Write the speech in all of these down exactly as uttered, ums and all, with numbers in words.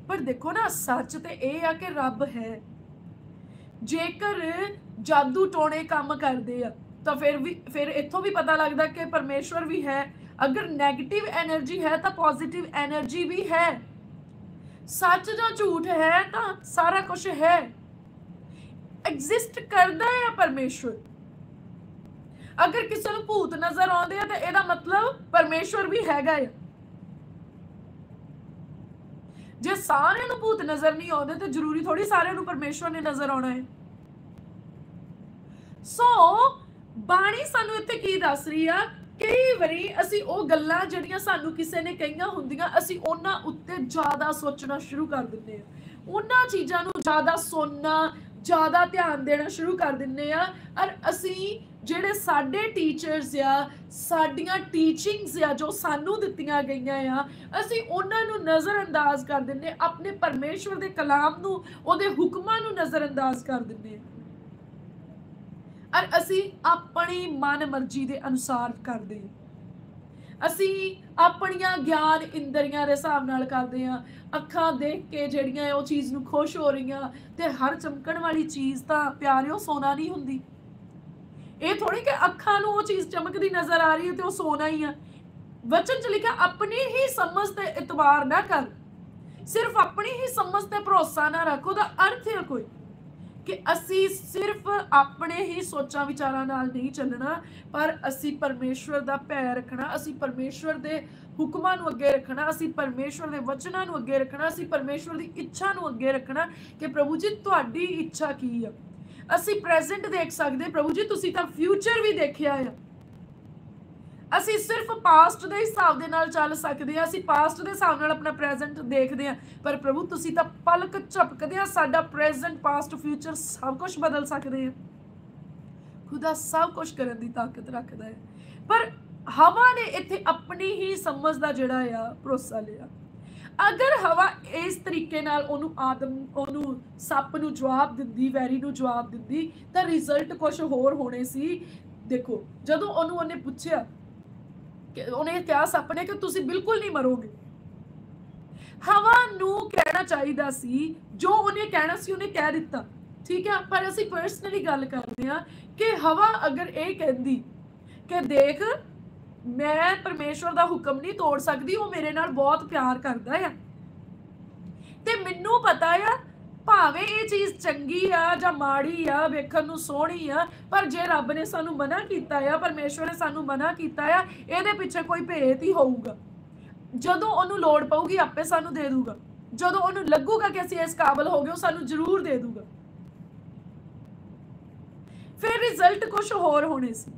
पर देखो ना सच तो यह आ कि रब है, जेकर जादू टोने काम करते आ तो फिर भी फिर इत्थों भी पता लगता कि परमेश्वर भी है। अगर नेगेटिव एनर्जी है तो पॉजिटिव एनर्जी भी है। सच जो झूठ है तो सारा कुछ है, एग्जिस्ट करता है परमेश्वर। अगर किसी को भूत नजर आते हैं तो यह मतलब परमेश्वर भी हैगा है। जे सारे भूत नजर नहीं आते तो जरूरी थोड़ी सारे परमेश्वर ने नजर आना है। सो बाणी सानू इत्थे की दस रही है, कई बारी असी ओ गल्लां जिहड़ियां सानू किसी ने कहियां हुंदियां असी उन्हां उत्ते ज़्यादा सोचना शुरू कर दिंदे आ, उन्हां चीज़ां नू ज़्यादा सुनना ज़्यादा ध्यान देना शुरू कर दिंदे आ। और असी ਜਿਹੜੇ ਸਾਡੇ ਟੀਚਰਸ ਆ, ਸਾਡੀਆਂ ਟੀਚਿੰਗਸ ਆ ਜੋ ਸਾਨੂੰ ਦਿੱਤੀਆਂ ਗਈਆਂ ਆ, ਅਸੀਂ ਉਹਨਾਂ ਨੂੰ ਨਜ਼ਰਅੰਦਾਜ਼ ਕਰ ਦਿੰਦੇ, ਆਪਣੇ ਪਰਮੇਸ਼ਵਰ ਦੇ ਕਲਾਮ ਨੂੰ, ਉਹਦੇ ਹੁਕਮਾਂ ਨੂੰ ਨਜ਼ਰਅੰਦਾਜ਼ ਕਰ ਦਿੰਦੇ ਔਰ ਅਸੀਂ ਆਪਣੀ ਮਨ ਮਰਜ਼ੀ ਦੇ ਅਨੁਸਾਰ ਕਰਦੇ ਹਾਂ। ਅਸੀਂ ਆਪਣੀਆਂ ਗਿਆਨ ਇੰਦਰੀਆਂ ਦੇ ਹਿਸਾਬ ਨਾਲ ਕਰਦੇ ਹਾਂ। ਅੱਖਾਂ ਦੇਖ ਕੇ ਜਿਹੜੀਆਂ ਉਹ ਚੀਜ਼ ਨੂੰ ਖੁਸ਼ ਹੋ ਰਹੀਆਂ, ਤੇ ਹਰ ਚਮਕਣ ਵਾਲੀ ਚੀਜ਼ ਤਾਂ ਪਿਆਰਿਓ ਸੋਨਾ ਨਹੀਂ ਹੁੰਦੀ। ਇਹ ਥੋੜੀ ਕਿ ਅੱਖਾਂ ਨੂੰ ਉਹ ਚੀਜ਼ ਚਮਕਦੀ ਨਜ਼ਰ ਆ ਰਹੀ ਹੈ ਤੇ ਉਹ ਸੋਨਾ ਹੀ ਆ। ਵਚਨ ਚ ਲਿਖਿਆ ਆਪਣੀ ਹੀ ਸਮਝ ਤੇ ਇਤਬਾਰ ਨਾ ਕਰ, ਸਿਰਫ ਆਪਣੀ ਹੀ ਸਮਝ ਤੇ ਭਰੋਸਾ ਨਾ ਰੱਖੋ। ਦਾ ਅਰਥ ਹੈ ਕੋਈ ਕਿ ਅਸੀਂ ਸਿਰਫ ਆਪਣੇ ਹੀ ਸੋਚਾਂ ਵਿਚਾਰਾਂ ਨਾਲ ਨਹੀਂ ਚੱਲਣਾ, ਪਰ ਅਸੀਂ ਪਰਮੇਸ਼ਵਰ ਦਾ ਭੈ ਰੱਖਣਾ, ਅਸੀਂ ਪਰਮੇਸ਼ਵਰ ਦੇ ਹੁਕਮਾਂ ਨੂੰ ਅੱਗੇ ਰੱਖਣਾ, ਅਸੀਂ ਪਰਮੇਸ਼ਵਰ ਦੇ ਵਚਨਾਂ ਨੂੰ ਅੱਗੇ ਰੱਖਣਾ, ਅਸੀਂ ਪਰਮੇਸ਼ਵਰ ਦੀ ਇੱਛਾ ਨੂੰ ਅੱਗੇ ਰੱਖਣਾ ਕਿ ਪ੍ਰਭੂ ਜੀ ਤੁਹਾਡੀ ਇੱਛਾ ਕੀ ਆ। ਅਸੀਂ ਪ੍ਰੈਜ਼ੈਂਟ ਦੇਖ ਸਕਦੇ, ਪ੍ਰਭੂ ਜੀ ਤੁਸੀਂ ਤਾਂ ਫਿਊਚਰ ਵੀ ਦੇਖਿਆ ਆ। ਅਸੀਂ ਸਿਰਫ ਪਾਸਟ ਦੇ ਹਿਸਾਬ ਦੇ ਨਾਲ ਚੱਲ ਸਕਦੇ ਆ, ਅਸੀਂ ਪਾਸਟ ਦੇ ਹਿਸਾਬ ਨਾਲ ਆਪਣਾ ਪ੍ਰੈਜ਼ੈਂਟ ਦੇਖਦੇ ਆ, ਪਰ ਪ੍ਰਭੂ ਤੁਸੀਂ ਤਾਂ ਪਲਕ ਝਪਕਦੇ ਆ ਸਾਡਾ ਪ੍ਰੈਜ਼ੈਂਟ ਪਾਸਟ ਫਿਊਚਰ ਸਭ ਕੁਝ ਬਦਲ ਸਕਦੇ ਆ। ਖੁਦਾ ਸਭ ਕੁਝ ਕਰਨ ਦੀ ਤਾਕਤ ਰੱਖਦਾ ਹੈ, ਪਰ ਹਵਾ ਨੇ ਇੱਥੇ ਆਪਣੀ ਹੀ ਸਮਝ ਦਾ ਜਿਹੜਾ ਆ ਭਰੋਸਾ ਲਿਆ। अगर हवा इस तरीके नाल ओनू आदम ओनू सप नू जवाब दिंदी, वैरी नू जवाब दिंदी तो रिजल्ट कुछ होर होने सी। देखो जदों ओनू उन्हें पूछया कि उन्हें क्या सप ने कि तुसी बिल्कुल नहीं मरोगे, हवा नू कहना चाहिदा सी जो उन्हें कहना सी उन्हें कह दिता, ठीक है। पर असी पर्सनली गल करदे हां कि हवा अगर ये कहंदी कि देख मैं परमेश्वर दा हुक्म नहीं तोड़ सकती, वो मेरे नाल बहुत प्यार करदा है ते मैनू पता है भावें ये चीज़ चंगी आ जां माड़ी आ, वेखण नू सोहणी आ, पर जे रब ने सानू मना कीता है, परमेश्वर ने सानू मना कीता है, इहदे पिछे कोई भेत ही होऊगा। जदों ओनू लोड़ पऊगी आपे सानू दे दूगा, जदों ओनू लगूगा कि असीं इस काबिल हो गए सानू जरूर दे दूगा। फिर रिजल्ट कुछ होर होने सी।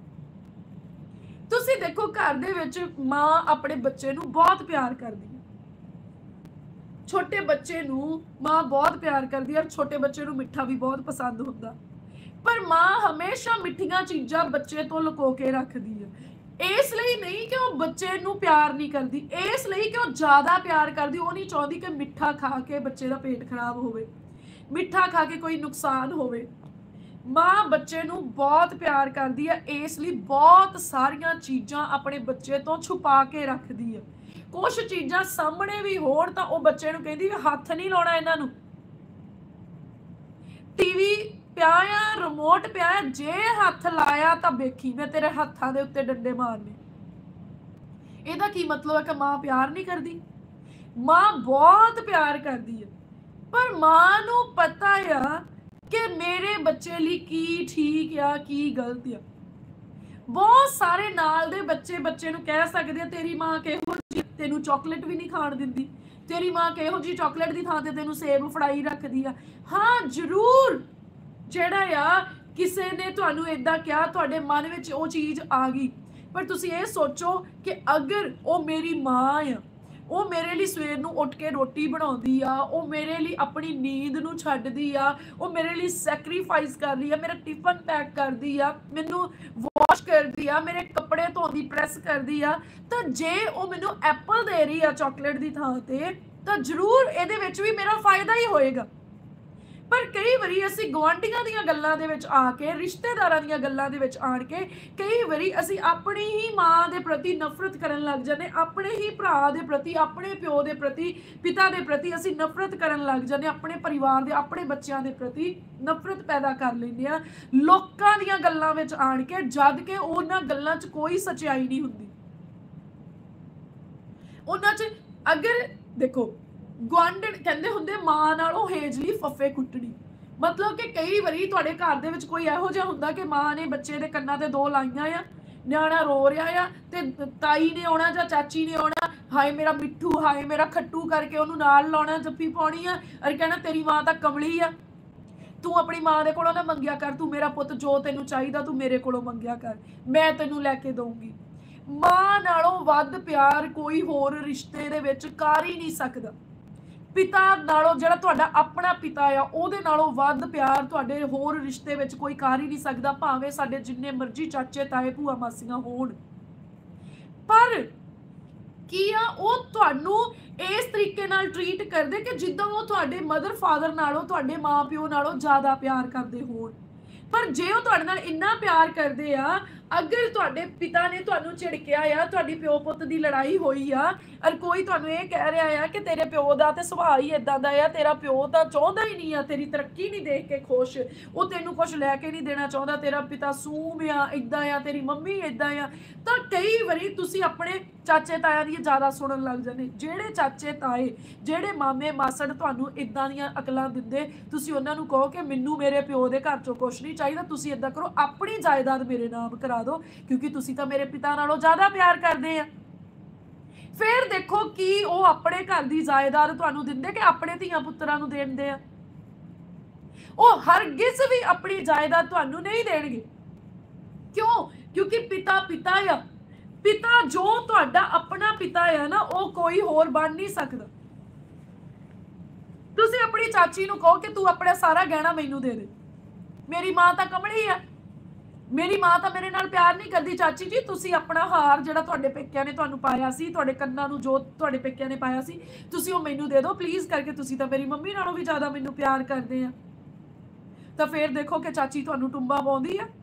तुसी देखो घर दे विच मां अपने बच्चे नू बहुत प्यार करदी है, छोटे बच्चे नू मां बहुत प्यार करदी है और छोटे बच्चे नू मिठा भी बहुत पसंद हुंदा, पर मां हमेशा मिठियां चीज़ां बच्चे तो लुको के रखदी है। इसलिए नहीं कि वो बच्चे नू प्यार नहीं करदी, इसलिए कि वो ज़्यादा प्यार करदी, वो नहीं चाहती कि मिठा खा के बच्चे का पेट खराब होवे, मिठा खा के कोई नुकसान होवे। मां बच्चे नू बहुत प्यार करदी है, इसलिए बहुत सारिया चीज़ां अपने बच्चे तो छुपा के रखदी है। कुछ चीज़ां सामने भी होण तां ओह बच्चे नू कहंदी है हथ नहीं लाउणा इन्हां नू, टीवी पिया आ, रिमोट पिया, जे हथ लाया तां वेखी मैं तेरे हत्थां दे उत्ते डंडे मारने। इहदा की मतलब है कि मां प्यार नहीं करदी? मां बहुत प्यार करदी है, पर मां नू पता है कि मेरे बच्चे लिए की ठीक या की गलत है। बहुत सारे नाल दे बच्चे बच्चे नू कह सकते हैं तेरी मां किहो जी तेनू चॉकलेट भी नहीं खाण दिंदी, तेरी मां किहो जी चॉकलेट की थां ते तेनू सेब फड़ाई रखदी आ। हाँ जरूर जिहड़ा आ किसी ने तुहानू इदां कहा तुहाडे मन विच वो चीज़ आ गई, पर तुसीं ये सोचो कि अगर वो मेरी मां आ, वो मेरे लिए सवेर नू उठ के रोटी बनाउंदी आ, वो मेरे लिए अपनी नींद नू छड्डदी आ, वो मेरे लिए सैक्रीफाइस कर रही है, मेरा टिफन पैक करदी आ, मैनू वॉश करदी आ, मेरे कपड़े धोंदी प्रैस करदी आ, तो जे वो मैनू एप्पल दे रही है चॉकलेट की थां ते तो जरूर इहदे विच भी मेरा फायदा ही होएगा। पर कई वारी असीं गुआंढियां दीयां गल्लां दे विच आके रिश्तेदारां दीयां गल्लां दे विच आण के कई वारी असीं अपनी ही मां दे प्रति नफरत करन लग जांदे, अपने ही भरा दे प्रति, अपने प्यो दे प्रति, पिता दे प्रति असीं नफरत करन लग जांदे, अपने परिवार दे, अपने बच्चों दे प्रति नफरत पैदा कर लैंदे आ लोकां दीयां गल्लां विच आण के, जद के उन्हां गल्लां च कोई सच्चाई नहीं हुंदी। उन्हां च अगर देखो गुआंढण कहंदे हुंदे मां नालों हेजली फफे कुੱਟਣੀ, मतलब कि कई वारी तुहाडे घर दे विच कोई इहो जिहा हुंदा कि मां ने बच्चे दे कन्नां ते दो लाईयां आ, न्याणा रो रहा आ ते ताई ने आउणा जां चाची ने आउणा, हाय मेरा मिट्ठू, हाय मेरा खट्टू करके उहनूं नाल लाउणा, जप्फी पाउणी आ अर कहना तेरी मां तां कमली आ, तू अपनी मां दे कोलों ना मंगिया कर, तू मेरा पुੱਤ जो तैनूं चाहीदा तू मेरे कोलों मंगिया कर, मैं तैनूं लैके दूंगी। मां नालों वध प्यार कोई होर रिश्ते दे विच कर ही नहीं सकदा। पिता नालों जिहड़ा तुहाडा अपना पिता आ उहदे नालों वध प्यार तुहाडे होर रिश्ते विच कोई कर ही नहीं सकदा, भावें साडे जिन्ने मर्जी चाचे ताए भूआ मासियां होण। पर की आ ओह तुहानूं इस तरीके नाल ट्रीट करदे कि जिद्दां ओह तुहाडे मदर फादर नालों, तुहाडे मां प्यो नालों ज़्यादा प्यार करदे होण। पर जे ओह तुहाडे नाल इन्ना प्यार करदे आ, अगर तुहाडे पिता ने तुहानूं झिड़किया आ, तुहाडी प्यो पुੱਤ दी लड़ाई होई आ और कोई तुहानूं इह कह रहा है कि तेरे प्यो दा ते सुभाਅ ही इदां दा आ, तेरा प्यो तां चाहुंदा ही नहीं आ तेरी तरक्की नहीं देख के खुश, ओह तैनूं कुछ लैके नहीं देना चाहुंदा, तेरा पिता सूम आ, इदां आ, तेरी मम्मी इदां आ, तां कई वारी तुसीं अपने चाचे ताया दी ज़्यादा सुनन लग जांदे। जिहड़े चाचे ताए, जिहड़े मामे मासड़ तुहानूं इदां दीयां अकलां दिंदे, तुसीं उहनां नूं कहो कि मैनूं मेरे प्यो दे घर चों कुछ नहीं चाहीदा, तुसीं इदां करो अपनी जायदाद मेरे नाम करा दो क्योंकि तुसीं तां मेरे पिता नालों ज़्यादा प्यार करदे आ। फिर देखो कि वो अपने घर की जायदाद तुहानूं दिंदे कि अपने धीआं पुत्तरां नूं देंदे आ। वो हरगिज भी अपनी जायदाद तुहानूं नहीं देणगे। क्यों? क्योंकि पिता पिता आ, पिता जो तुहाडा अपना पिता है ना वो कोई होर बन नहीं सकदा। तुसीं अपनी चाची नूं कहो कि तू अपना सारा गहना मैनूं दे दे, मेरी मां तां कमली है, मेरी मां तां मेरे नाल प्यार नहीं करदी, चाची जी तुसीं अपना हार जिहड़ा तुहाडे पेकिਆਂ ने तुहानूं पाया सी, तुहाडे कंनां नूं जो तुहाडे पेकिਆਂ ने पाया सी, तुसीं ओह मैनूं दे दो प्लीज़ करके, तुसीं तां मेरी मम्मी नालों भी ज़्यादा मैनूं प्यार करदे आ। तां फिर देखो कि चाची तुहानूं टुंबा पाउंदी आ।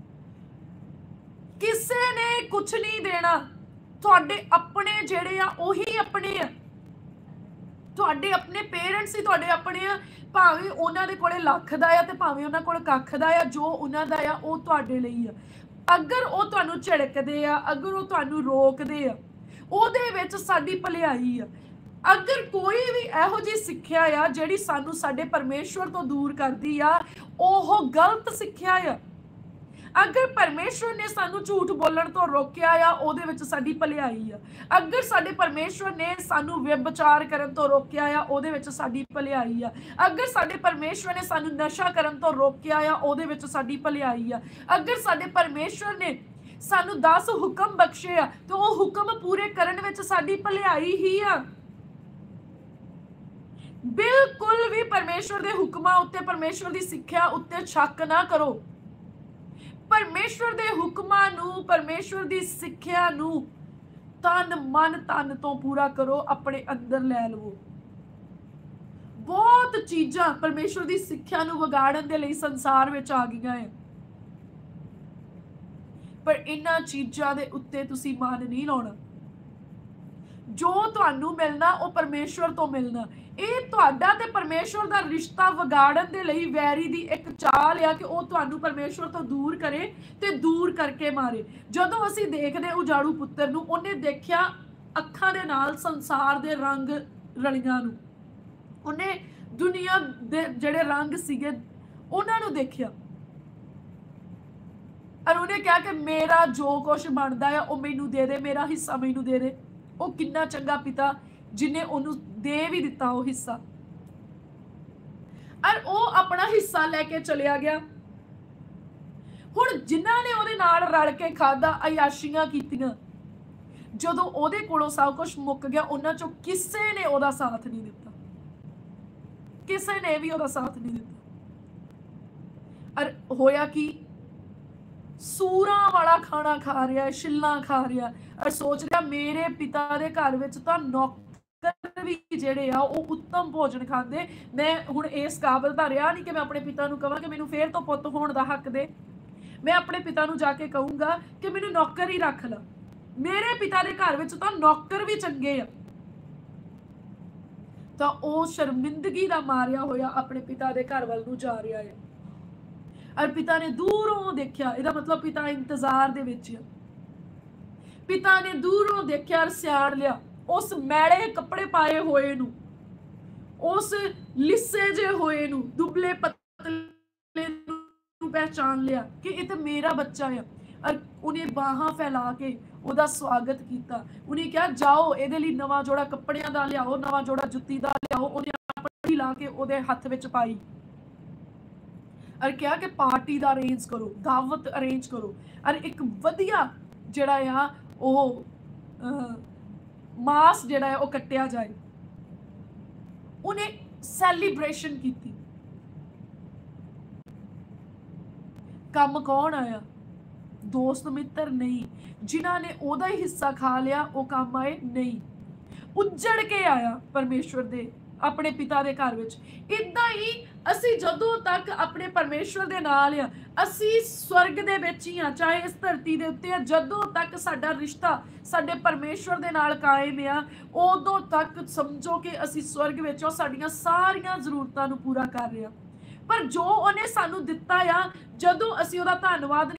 किसे ने कुछ नहीं देना, तुहाडे अपने जिहड़े आ ओही अपने आ, तुहाडे अपने पेरेंट्स ही तुहाडे अपने आ, भावें उन्हां दे कोले लख दा आ ते भावें उन्हां कोल कख दा आ, जो उन्हां दा आ ओह तुहाडे लई आ। अगर ओह तुहानूं झिड़कदे आ, अगर ओह तुहानूं रोकदे आ, ओहदे विच साडी भलाई आ। अगर कोई भी इहो जी सिੱਖਿਆ आ जिहड़ी सानूं साडे परमेश्वर तो दूर करदी आ, ओह गलत सिੱਖਿਆ आ। अगर परमेश्वर ने सानू झूठ बोलण तो रोकिया आ, ओहदे विच साडी भलाई आ। अगर साडे परमेश्वर ने सानू व्यभिचार करन तो रोकिया आ, ओहदे विच साडी भलाई आ। अगर साडे परमेश्वर ने सानू नशा करन तो रोकिया आ, ओहदे विच साडी भलाई आ। अगर साडे परमेश्वर ने सानू दस हुक्म बख्शे आ तो ओह हुक्म पूरे करन विच साडी भलाई ही आ। बिल्कुल भी परमेश्वर दे हुक्मां उत्ते, परमेश्वर दी सिੱਖਿਆ उत्ते शक ना करो। परमेश्वर दे हुक्मां नूं, परमेश्वर दी सिੱਖਿਆ नूं तन मन तन तो पूरा करो, अपने अंदर लै लवो। बहुत चीज़ां परमेश्वर दी सिੱਖਿਆ नूं विगाड़न दे लई संसार विच आ गईयां है, पर इन्हां चीज़ां दे उत्ते तुसीं मन नहीं लाउणा। जो तुहानूं मिलना वो परमेश्वर तो मिलना। ਇਹ ਤੁਹਾਡਾ ਤੇ ਪਰਮੇਸ਼ਵਰ ਦਾ ਰਿਸ਼ਤਾ ਵਿਗਾੜਨ ਦੇ ਲਈ ਵੈਰੀ ਦੀ ਇੱਕ ਚਾਲ ਆ ਕਿ ਉਹ ਤੁਹਾਨੂੰ ਪਰਮੇਸ਼ਵਰ ਤੋਂ ਦੂਰ ਕਰੇ ਤੇ ਦੂਰ ਕਰਕੇ ਮਾਰੇ। ਜਦੋਂ ਅਸੀਂ ਦੇਖਦੇ ਉਜਾੜੂ ਪੁੱਤਰ ਨੂੰ, ਉਹਨੇ ਦੇਖਿਆ ਅੱਖਾਂ ਦੇ ਨਾਲ ਸੰਸਾਰ ਦੇ ਰੰਗ ਰਲੀਆਂ ਨੂੰ, ਉਹਨੇ ਦੁਨੀਆ ਦੇ ਜਿਹੜੇ ਰੰਗ ਸੀਗੇ ਉਹਨਾਂ ਨੂੰ ਦੇਖਿਆ और उन्हें कहा कि मेरा जो कुछ बनता है वो मैनू दे दे, मेरा हिस्सा मैनू दे दे। वो कितना चंगा पिता जिन्हें उन्हें दे भी दिता वो हिस्सा, और वो अपना हिस्सा लेके चलिया गया। हुण जिन्हां ने उहदे नाल रल के खादा, अयाशियां कीतियां, जदों उहदे कोलों सब कुछ मुक गया, उन्हां चों किसे ने उहदा साथ नहीं दिता, किसे ने भी उहदा साथ नहीं दिता। और होया कि सूरा वाला खाना खा रहा है, छिल्लां खा रहा और सोच रहा मेरे पिता दे घर विच तां नौकर ਵੀ ਜਿਹੜੇ ਆ ਉਹ ਉੱਤਮ ਭੋਜਨ ਖਾਂਦੇ। ਮੈਂ ਹੁਣ ਇਸ ਕਾਬਲ ਤਾਂ ਰਿਹਾ ਨਹੀਂ ਕਿ ਮੈਂ ਆਪਣੇ ਪਿਤਾ ਨੂੰ ਕਹਾਂ ਕਿ ਮੈਨੂੰ ਫੇਰ ਤੋਂ ਪੁੱਤ ਹੋਣ ਦਾ ਹੱਕ ਦੇ। ਮੈਂ ਆਪਣੇ ਪਿਤਾ ਨੂੰ ਜਾ ਕੇ ਕਹੂੰਗਾ ਕਿ ਮੈਨੂੰ ਨੌਕਰ ਹੀ ਰੱਖ ਲਾ। ਮੇਰੇ ਪਿਤਾ ਦੇ ਘਰ ਵਿੱਚ ਤਾਂ ਨੌਕਰ ਵੀ ਚੰਗੇ ਆ। ਤਾਂ ਉਹ ਸ਼ਰਮਿੰਦਗੀ ਦਾ ਮਾਰਿਆ ਹੋਇਆ ਆਪਣੇ ਪਿਤਾ ਦੇ ਘਰ ਵੱਲ ਨੂੰ ਜਾ ਰਿਹਾ ਹੈ। ਔਰ ਪਿਤਾ ਨੇ ਦੂਰੋਂ ਦੇਖਿਆ, ਇਹਦਾ ਮਤਲਬ ਪਿਤਾ ਇੰਤਜ਼ਾਰ ਦੇ ਵਿੱਚ ਹੈ। ਪਿਤਾ ਨੇ ਦੂਰੋਂ ਦੇਖਿਆ ਔਰ ਸਿਆਣ ਲਿਆ ਉਸ ਮੈਲੇ ਕੱਪੜੇ ਪਾਏ ਹੋਏ ਨੂੰ, ਉਸ ਲਿੱਸੇ ਜੇ ਹੋਏ ਨੂੰ, ਦੁਬਲੇ ਪਤਲੇ ਨੂੰ ਪਹਿਚਾਨ ਲਿਆ ਕਿ ਇਹ ਤਾਂ ਮੇਰਾ ਬੱਚਾ ਹੈ। ਔਰ ਉਹਨੇ ਬਾਹਾਂ ਫੈਲਾ ਕੇ ਉਹਦਾ ਸਵਾਗਤ ਕੀਤਾ। ਉਹਨੇ ਕਿਹਾ ਜਾਓ ਇਹਦੇ ਲਈ ਨਵਾਂ ਜੋੜਾ ਕੱਪੜਿਆਂ ਦਾ ਲਿਆਓ, ਨਵਾਂ ਜੋੜਾ ਜੁੱਤੀ ਦਾ ਲਿਆਓ। ਉਹਨੇ ਆਪਣੀ ਲਾ ਕੇ ਉਹਦੇ ਹੱਥ ਵਿੱਚ ਪਾਈ ਔਰ ਕਿਹਾ ਕਿ ਪਾਰਟੀ ਦਾ ਅਰੇਂਜ ਕਰੋ, ਦਾਵਤ ਅਰੇਂਜ ਕਰੋ ਔਰ ਇੱਕ ਵਧੀਆ ਜਿਹੜਾ ਆ ਉਹ ਮਾਸ ਜਿਹੜਾ ਹੈ ਉਹ ਕੱਟਿਆ ਜਾਏ। ਉਹਨੇ ਸੈਲੀਬ੍ਰੇਸ਼ਨ ਕੀਤੀ। ਕੰਮ ਕੌਣ ਆਇਆ? ਦੋਸਤ ਮਿੱਤਰ ਨਹੀਂ। ਜਿਨ੍ਹਾਂ ਨੇ ਉਹਦਾ ਹੀ ਹਿੱਸਾ ਖਾ ਲਿਆ ਉਹ ਕੰਮ ਆਏ ਨਹੀਂ। ਉੱਜੜ ਕੇ ਆਇਆ ਪਰਮੇਸ਼ਵਰ ਦੇ ਆਪਣੇ ਪਿਤਾ ਦੇ ਘਰ ਵਿੱਚ। ਇਦਾਂ ਹੀ ਅਸੀਂ ਜਦੋਂ ਤੱਕ ਆਪਣੇ ਪਰਮੇਸ਼ਵਰ ਦੇ ਨਾਲ ਆ, ਅਸੀਂ ਸਵਰਗ ਦੇ ਵਿੱਚ ਹੀ ਆ, ਚਾਹੇ ਇਸ ਧਰਤੀ ਦੇ ਉੱਤੇ ਆ। ਜਦੋਂ ਤੱਕ ਸਾਡਾ ਰਿਸ਼ਤਾ ਸਾਡੇ ਪਰਮੇਸ਼ਵਰ ਦੇ ਨਾਲ ਕਾਇਮ ਆ, ਉਦੋਂ ਤੱਕ ਸਮਝੋ ਕਿ ਅਸੀਂ ਸਵਰਗ ਵਿੱਚ ਉਹ ਸਾਡੀਆਂ ਸਾਰੀਆਂ ਜ਼ਰੂਰਤਾਂ ਨੂੰ ਪੂਰਾ ਕਰ ਰਹੇ ਆ। ਪਰ ਜੋ ਉਹਨੇ ਸਾਨੂੰ ਦਿੱਤਾ ਆ, ਜਦੋਂ ਅਸੀਂ ਉਹਦਾ ਧੰਨਵਾਦ